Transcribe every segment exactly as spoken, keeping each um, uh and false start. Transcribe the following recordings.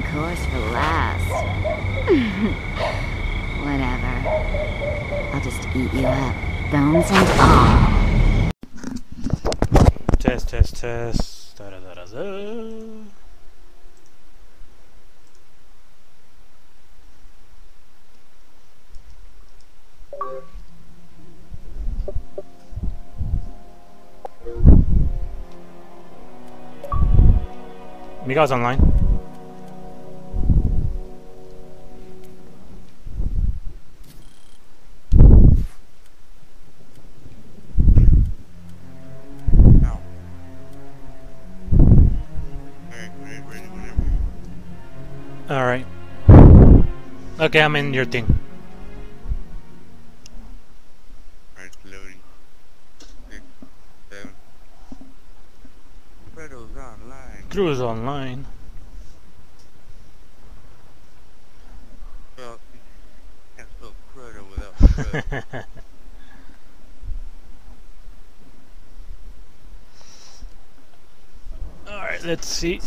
course for last. Whatever. I'll just eat you up, bones and all. Test, test, test. Da, da, da, da, da. Miguel's online. Alright. Okay, I'm in your thing. Alright, loading. Six, seven. Fredo's online. Crew's online. Well, you can't spell Fredo without Fredo. Alright, let's see.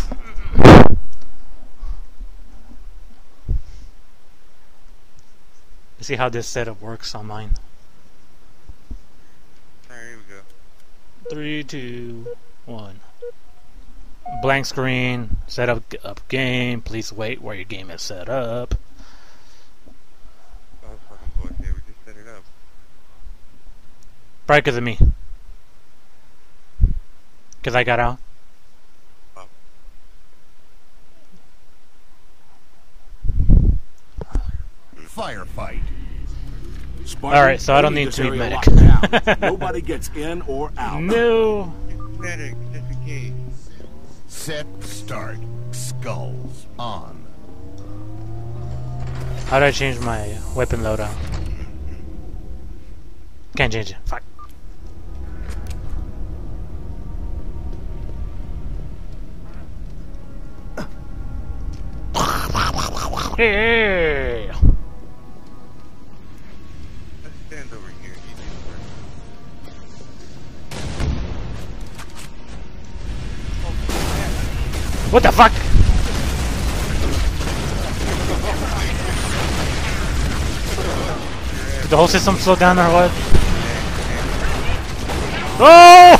Let's see how this setup works on mine. Alright, here we go. Three, two, one. Blank screen. Set up, up game. Please wait where your game is set up. Oh, fucking bullshit. We just set it up. Probably because of me. Because I got out. Oh. Firefight. Alright, so I don't need to be medic. Nobody gets in or out. No. Medic, just in case. Set start. Skulls on. How do I change my weapon loadout? Can't change it. Fuck. Hey. Let's stand over here. You do first. What the fuck? The whole system slowed down or what? Oh!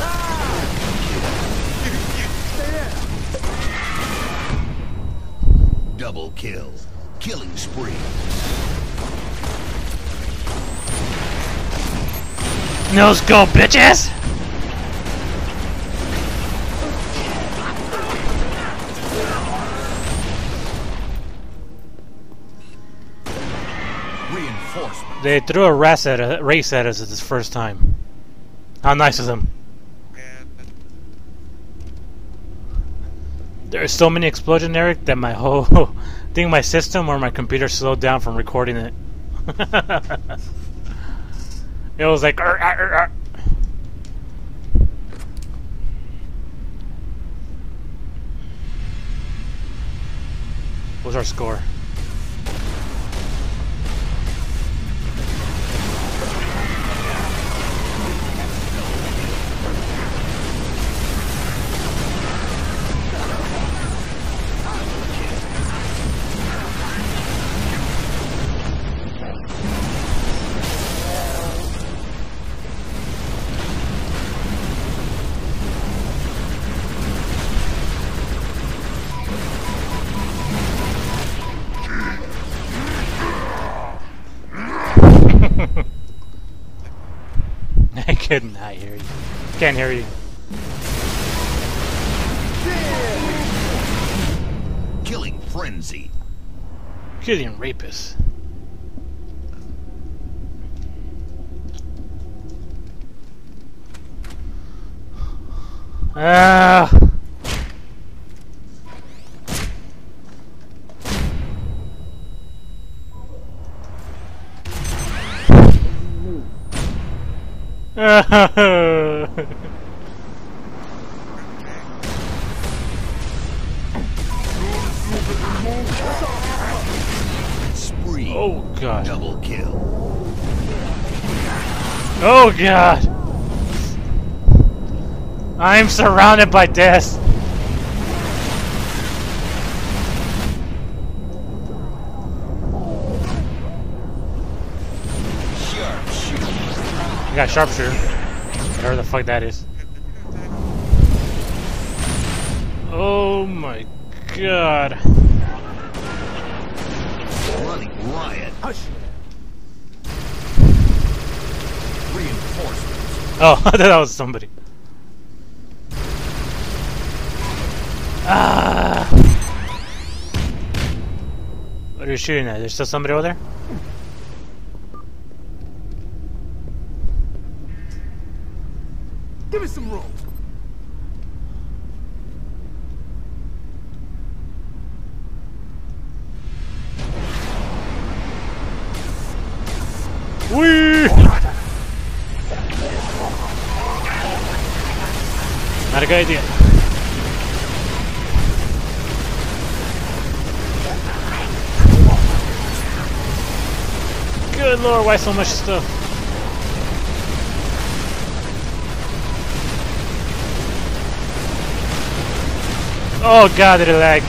Double kill. Killing spree. Nose go, bitches! Reinforcement. They threw a race at, a race at us this first time. How nice of them. Yeah, that's There's so many explosions, Eric, that my whole thing, my system or my computer slowed down from recording it. It was like. Arr, arr, arr. What's our score? I could not hear you. Can't hear you. Killing frenzy. Killing rapists. Ah. Spree. Oh god. Double kill. Oh god. I'm surrounded by death. got sharpshooter. Whatever the fuck that is. Oh my god. Running riot. Hush. Reinforcements. Oh, I thought that was somebody. Ah. What are you shooting at? There's still somebody over there? Give me some room. Whee! Not a good idea. Good lord, why so much stuff? Oh god, did it lag.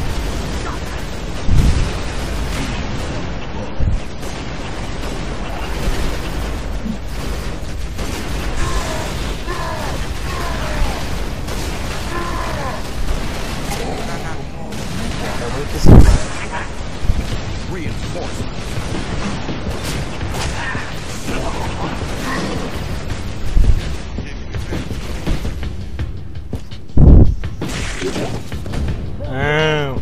Reinforcements. Oh.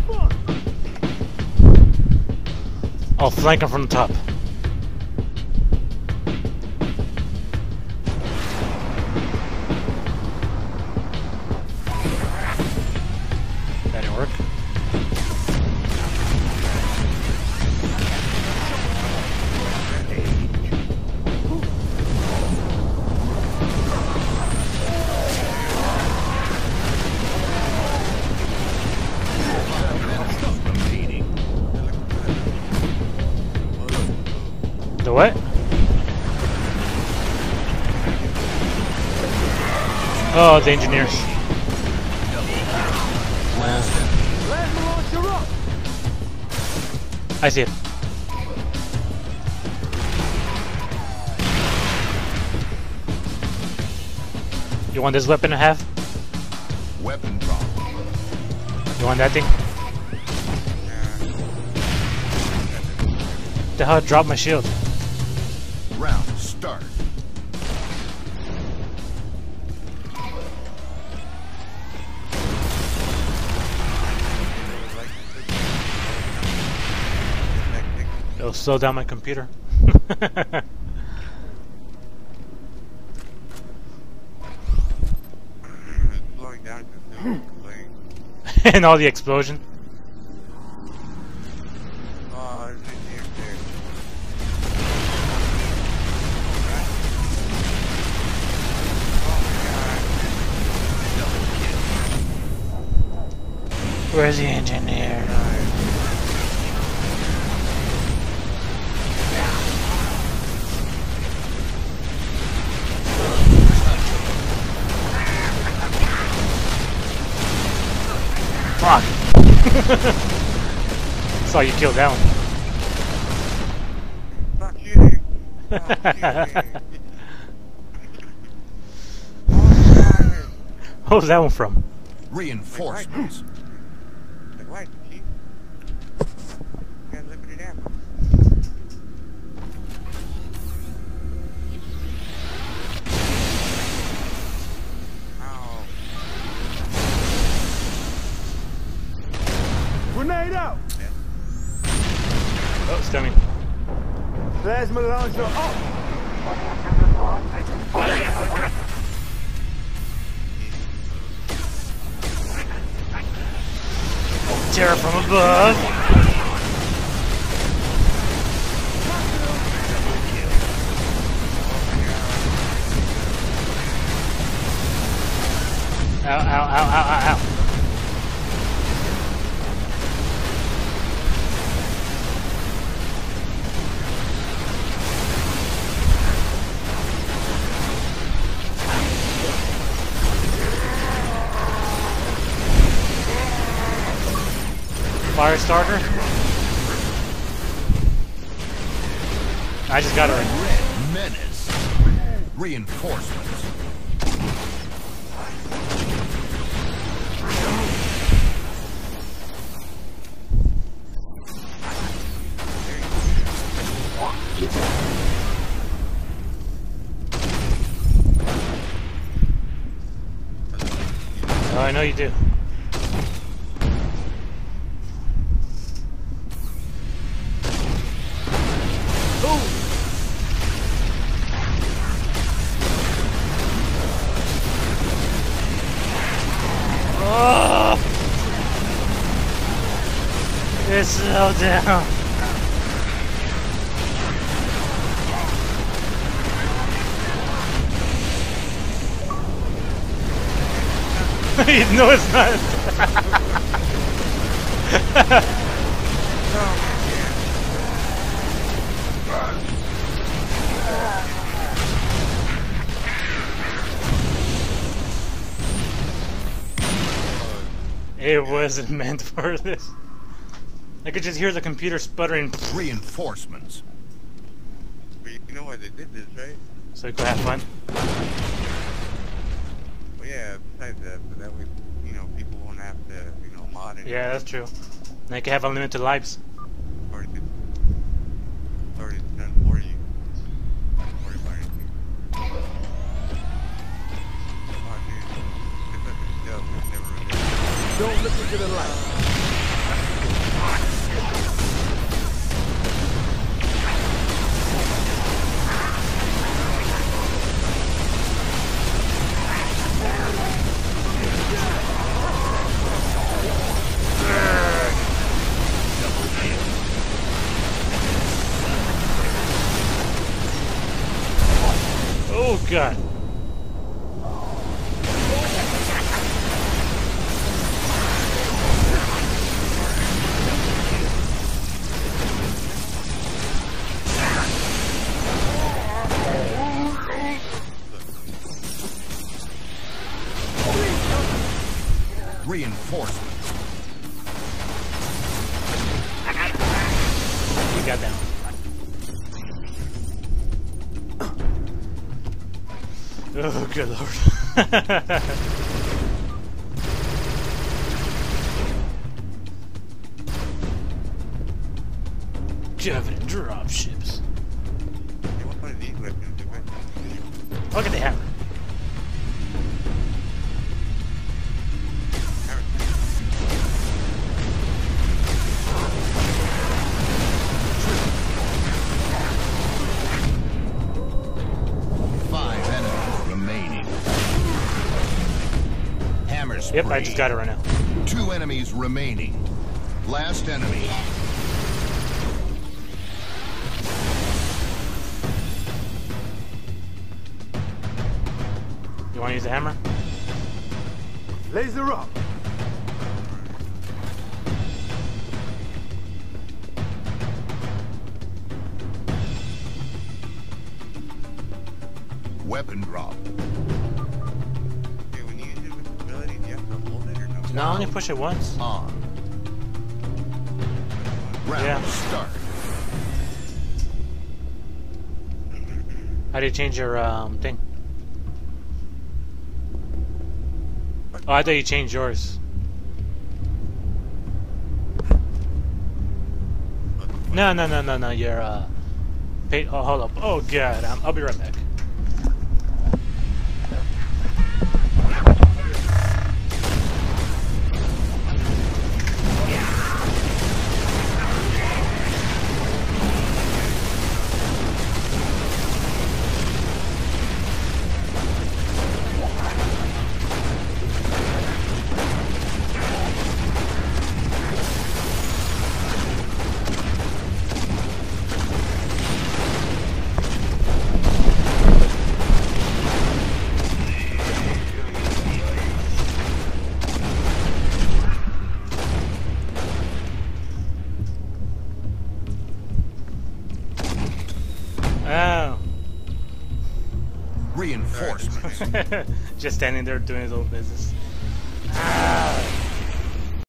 I'll flank him from the top. That didn't work. The what? Oh, the engineers. Plasma launcher up. I see it. You want this weapon to have? Weapon drop. You want that thing? The hell dropped my shield? Round start. It'll slow down my computer. Slowing down because they're playing. And all the explosion. Oh, there's an engineer there. Where's the engineer? Fuck! Saw you killed that one. Stop shooting! Stop shooting! Oh, What was that one from? Reinforcements. like what, chief? You got limited ammo. Ow. Grenade out. Oh, it's coming. Plasma launcher up. Terror from above. Ow, ow, ow, ow, ow, ow. Fire starter? I just got her. Red menace. Reinforcements. Oh, I know you do. Oh! It's so down. No, it's not. It wasn't meant for this. I could just hear the computer sputtering. Reinforcements. But you know why they did this, right? So we could have fun. Well, yeah, besides that, but that way, you know, people won't have to, you know, mod it. Yeah, that's true. They can have unlimited lives. Already, already done for you. Don't worry about anything. Oh, dude. It's such a joke. It's never really. Don't look into the light. Oh god. Reinforcements. We got that one. Oh, good lord. Covenant dropships. You want one of these weapons, do it? Look at the hammer. Five enemies remaining. Hammer spree. Yep, I just got it right now. Two enemies remaining. Last enemy. You want to use the hammer? Laser up. Weapon drop. Okay, when you use your ability, do you have to hold it or no? No, only push it once. On. Round Yeah. start. How do you change your um thing? Oh, I thought you changed yours. No, no, no, no, no. Your uh, pay. Oh, hold up. Oh god, I'm, I'll be right back. Oh. Reinforcements. Just standing there doing his own business.